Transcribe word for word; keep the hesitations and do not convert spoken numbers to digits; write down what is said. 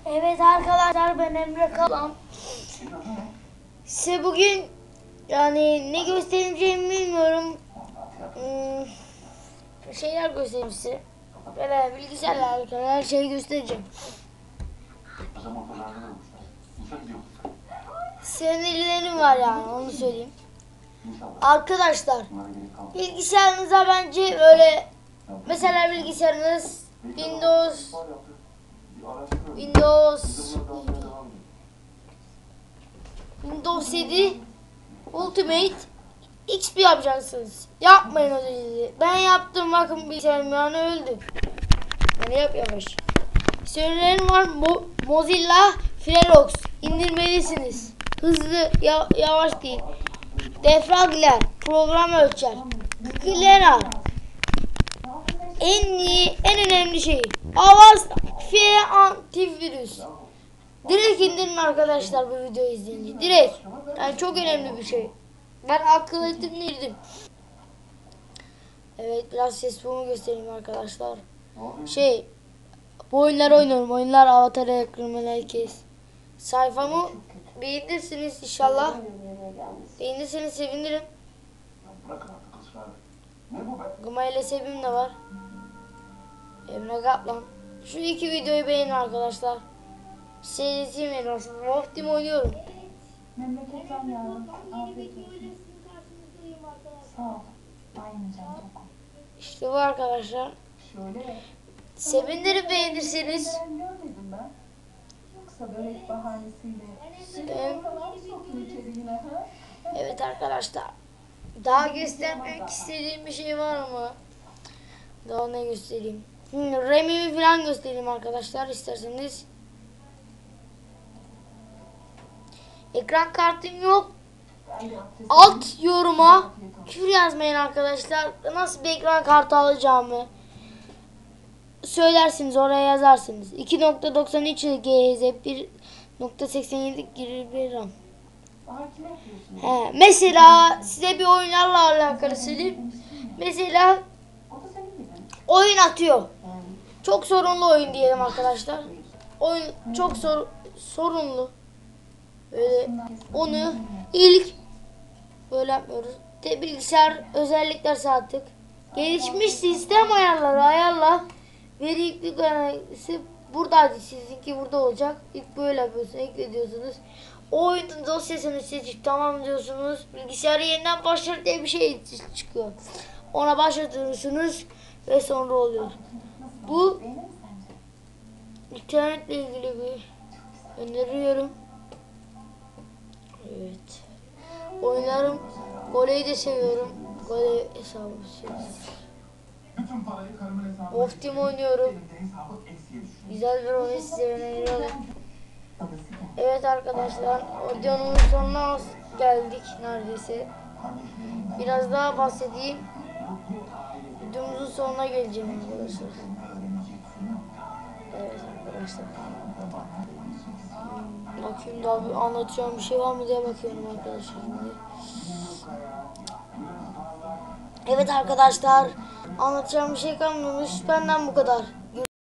Evet arkadaşlar, ben Emre Kalan. Size bugün yani ne göstereceğimi bilmiyorum. Hmm, şeyler göstereyim size. Böyle bilgisayarla alakalı her şeyi göstereceğim. Sinirlerim var yani, onu söyleyeyim. Arkadaşlar, bilgisayarınıza bence böyle mesela bilgisayarınız Windows Windows Windows yedi Ultimate X P yapacaksınız. Yapmayın o dediğini. Ben yaptım, bakın bilgisayarım yani öldü. Yani yap yavaş. Söylerim var. Mo Mozilla Firefox indirmelisiniz. Hızlı, ya yavaş değil. Defragler, program ölçer. Cleaner. En iyi, en önemli şey. Avast Fire antivirüs. Direkt indirin arkadaşlar bu videoyu izleyince. Direkt. Yani çok önemli bir şey. Ben akıl ettim indirdim. Evet, biraz ses bunu göstereyim arkadaşlar. Şey, bu oyunları oynuyorum. Oyunlar Avatar'a yakın herkes. Sayfamı beğenirsiniz inşallah. Beğenirseniz sevinirim. Guma ile Sebim de var. Emre Kaplan. Şu iki videoyu beğenin arkadaşlar. Seyredeceğim en olsun. Wolf oynuyorum. Memleketten geldim. Afiyet olsun. Sağ ol. Aynı can tokum. İşte bu arkadaşlar. Şöyle. Sevinirim beğenirseniz. Ben görmedim ben. Yoksa börek bahanesiyle. Evet. Falan soktun içeri yine ha? Evet arkadaşlar. Daha göstermek istediğim bir şey var mı? Daha ne göstereyim? Hmm, RAM'imi falan göstereyim arkadaşlar isterseniz. Ekran kartım yok. Alt yoruma küfür yazmayın arkadaşlar. Nasıl bir ekran kartı alacağımı söylersiniz, oraya yazarsınız. iki nokta doksan üç G Hz, bir nokta seksen yedi gigabayt RAM. He, mesela size bir oyunlarla alakalı söyleyeyim. Mesela oyun atıyor. Çok sorunlu oyun diyelim arkadaşlar. Oyun çok sor, sorunlu. Böyle onu ilk böyle yapmıyoruz. De bilgisayar özellikler saatlik. Gelişmiş sistem ayarları ayarla. Veri yüklük analisi buradaydı. Sizinki burada olacak. İlk böyle yapıyorsunuz. Eklediyorsunuz. O oyunun dosyasını seçip tamam diyorsunuz. Bilgisayarı yeniden başlat diye bir şey çıkıyor. Ona başlatıyorsunuz ve sonra oluyor. Bu internetle ilgili bir öneriyorum. Evet. Oynarım. Goleyi de seviyorum. Gole hesabı Of Team oynuyorum. Güzel bir oyun, size öneriyorum. Evet arkadaşlar, videonun sonuna geldik neredeyse. Biraz daha bahsedeyim. Videomuzun sonuna geleceğim arkadaşlar. Evet arkadaşlar. Bakayım daha bir anlatacağım bir şey var mı diye bakıyorum arkadaşlar şimdi. Evet arkadaşlar, anlatacağım bir şey kalmamış. Benden bu kadar.